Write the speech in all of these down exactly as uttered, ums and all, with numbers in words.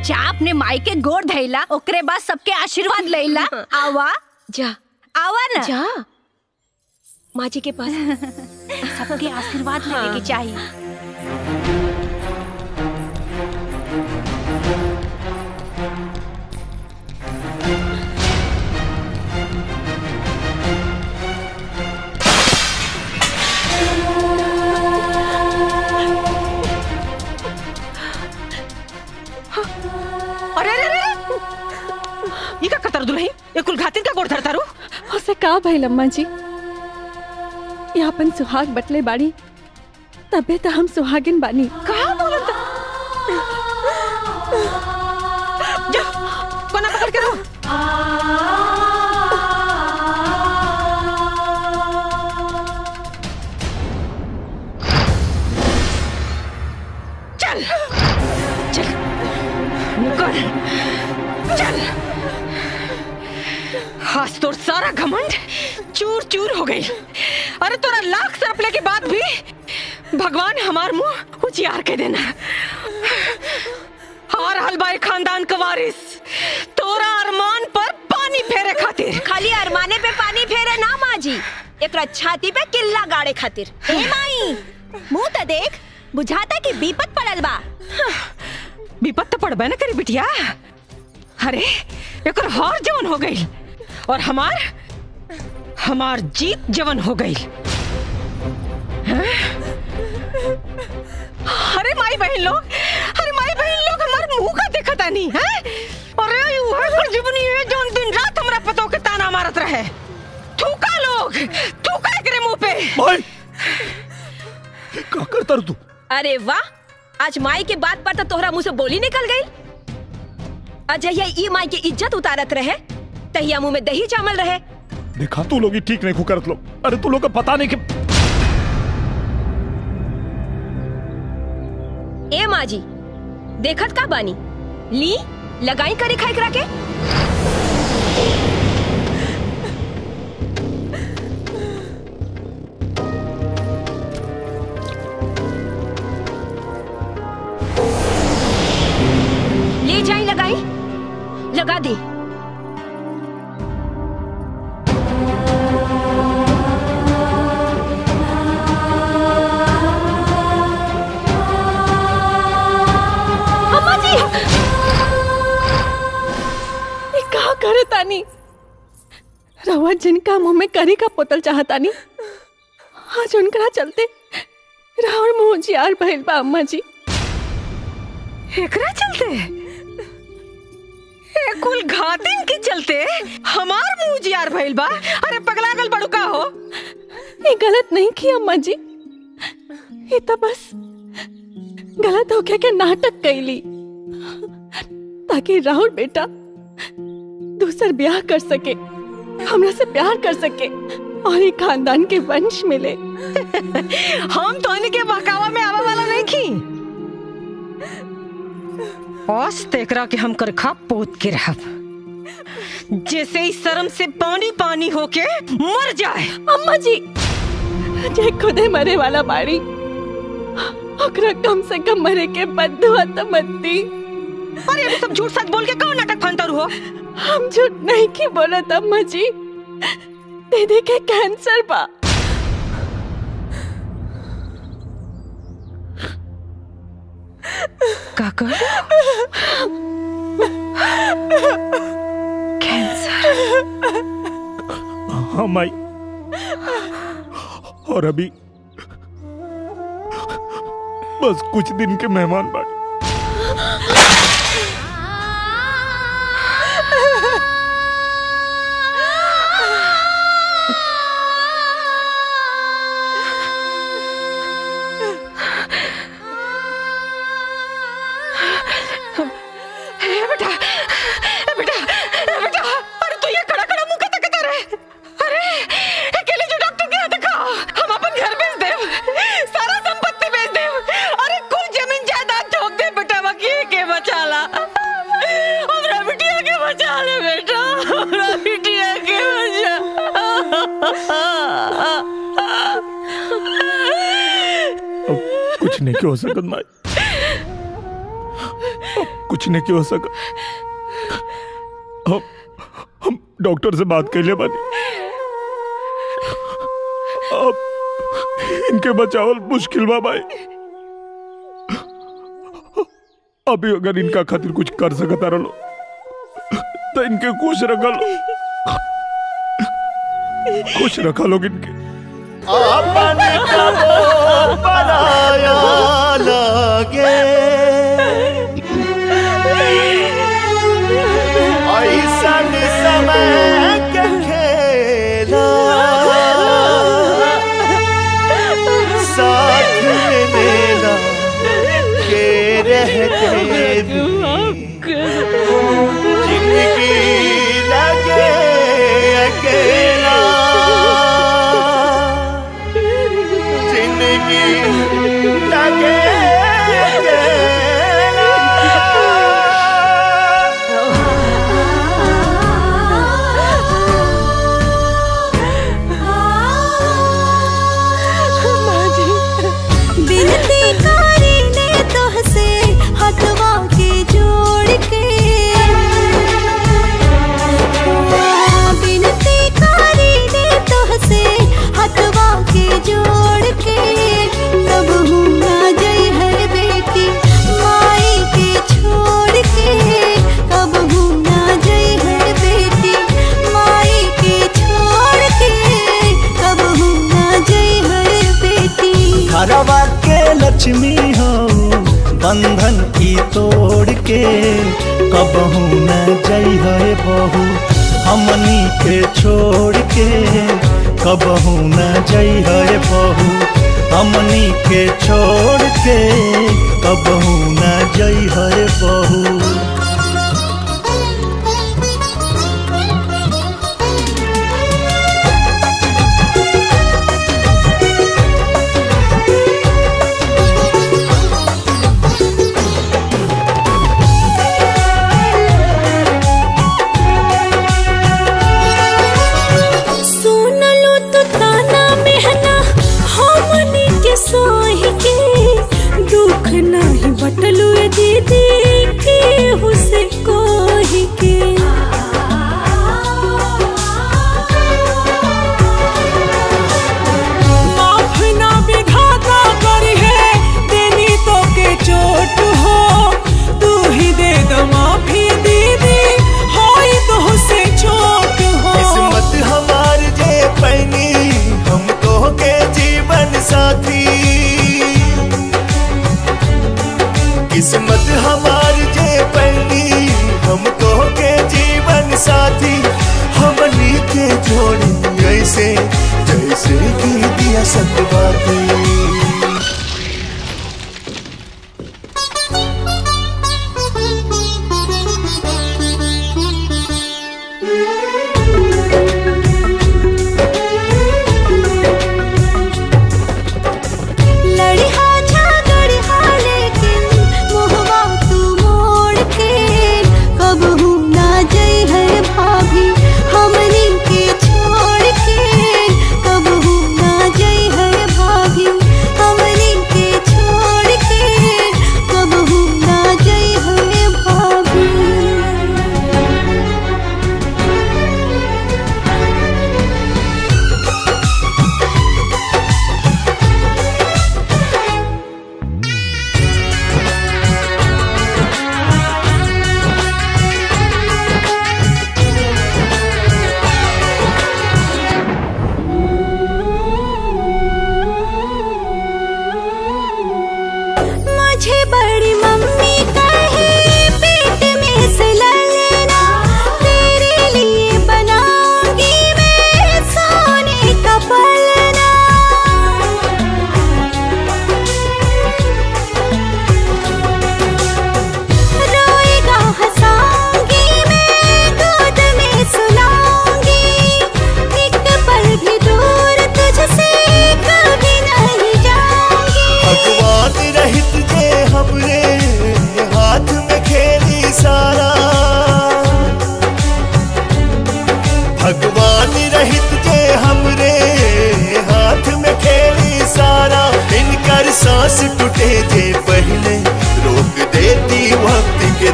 जा अपने माई के गोड़ धैला, ओकरे बाद सबके आशीर्वाद लैला। आवा जा आवा ना जा माँ जी के पास। सबके आशीर्वाद लेने की चाहिए। अरे अरे अरे ये का कतर दुल्ही, ये कुल घातिन का गोड़ धरता रू। उसे का भइल अम्मा जी, ये अपन सुहाग बटले बाड़ी, तबे तो हम सुहागिन बानी। कहा बोलत? जा कोना पकड़ के रो। चल चल निकल चल। आज तो सारा घमंड चूर चूर हो गई। अरे तोरा लाख सरपले के बाद भी भगवान हमार मुंह उजियार के देना। हार हलबाई खानदान का वारिस तोरा अरमान पर पानी फेरे खातिर। खाली अरमाने पे पानी फेरे ना माँ जी, एकरा छाती पे किल्ला गाड़े खातिर। ए माई मुंह तो देख, बुझाता कि विपत पड़ल बा। विपत तो पड़बे न करी बिटिया। अरे एकर हार जवन हो गई और हमार हमार जीत जवन हो गई। अरे माई बहन लोग, अरे माई बहन लोग हमार मुंह का देखता नहीं है। अरे वह कर जीवनी है जो दिन रात हमरा पतो के ताना मारत रहे। थूका लोग, थूका एकरे मुंह पे। भाई क्या करता तू? अरे वाह, आज माई के बात पर तो तोहरा मुंह से बोली निकल गई। अजय ई माई की इज्जत उतारत रहे, तहिया मुंह में दही जामल रहे। देखा तू लोग ही ठीक नहीं करत लोग। अरे तू लोग का पता नहीं कि ए माँ जी देखत का बानी, ली लगाई करे खाई करा के। ले जाई लगाई, लगा दी। करे तानी रवा जिनका मुंह में करी का पोतल चाहतानी, आज उनकरा चलते राहुल मुंह जियार भइल बा अम्मा जी। एकरा चलते, ए कुल घातिन के चलते हमार मुंह जियार भइल बा। अरे पगला गल बड़ू का हो। ये गलत नहीं की अम्मा जी, ये तो बस गलत होके के नाटक कैली ताकि राहुल बेटा दूसर ब्याह कर सके, हमरा से प्यार कर सके और एक खानदान के वंश मिले। हम तो इनके बहकावा में आवा वाला नहीं की। औस तेकरा के हम कर खा पोत के रहब, जैसे इस शर्म से पानी पानी होके मर जाए। अम्मा जी जे खुदे मरे वाला बाड़ी, ओकरा कम से कम मरे के बदुआ तो मत दी। अरे अभी सब झूठ सच बोल के कौन नाटक फंतर हो। हम झूठ नहीं की बोलत अम्मा जी, दीदी के कैंसर बा। काका कैंसर? हाँ माई, और अभी बस कुछ दिन के मेहमान बाकी। बेटा बेटा बेटा, अरे तू ये खड़ा खड़ा मुंह का तकता रहे। अरे अकेले जो डॉक्टर के यहाँ दिखा, हम अपन घर बेच दे, सारा संपत्ति बेच दे, अरे कुल जमीन जायदाद ठोक दे बेटा, बाकी के बचा ला। हमरा बिटिया के बचा ले बेटा, हमरा बिटिया के बचा। अब कुछ नहीं हो सकता माई, कुछ नहीं क्यों हो सका। हम हम डॉक्टर से बात कर ले बानी। अब इनके बचावल मुश्किल बा भाई। अभी अगर इनका खातिर कुछ कर सकता रहो तो इनके खुश रखा लो, खुश रखा लोग इनके। अपन कबो पराया लागे, ऐसन समय के खेला साथ मेला के रहते भी जिंदगी लगे अकेला, जिंदगी लगे लक्ष्मी हो बंधन की तोड़ के, कबहू न जई है बहू हमनी के छोड़ के, कबहू न जई है बहू हमनी के छोड़ के, कबहू न जई है बहू। बटलू दीदी के हुसे कोही के, माफ ना विधाता करी है देनी तो के चोट हो, तू ही दे दो माफी दीदी होई तो हुसे चोट हो। किस्मत हमार जे पैनी हम तो के जीवन साथी, किस्मत हमार जे पैनी हम तो के जीवन साथी, हमनी के जोड़ी ऐसे जैसे की दिया सतवाती। हमनी के छोड़ के कबहू ना जई है।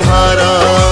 सहारा।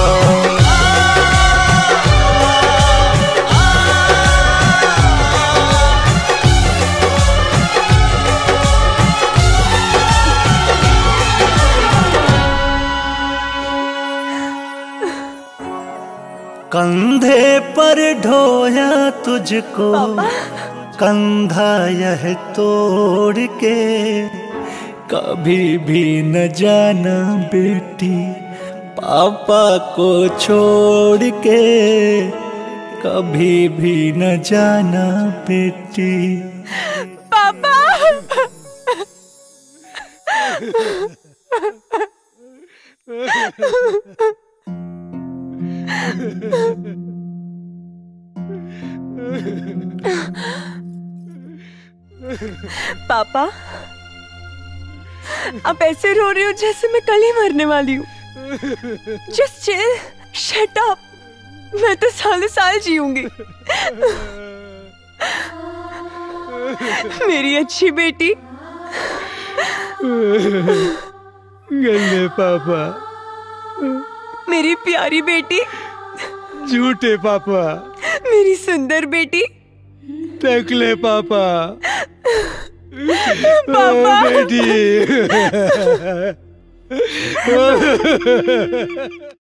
कंधे पर ढोया तुझको कंधा यह तोड़ के, कभी भी न जाना बेटी पापा को छोड़ के, कभी भी न जाना बेटी। पापा पापा आप ऐसे रो रहे हो जैसे मैं कल ही मरने वाली हूँ। जस्ट चिल, शट अप, मैं तो सालों साल जीऊंगी। मेरी अच्छी बेटी। गंदे पापा, मेरी प्यारी बेटी। झूठे पापा, मेरी सुंदर बेटी। टकले पापा, पापा बेटी।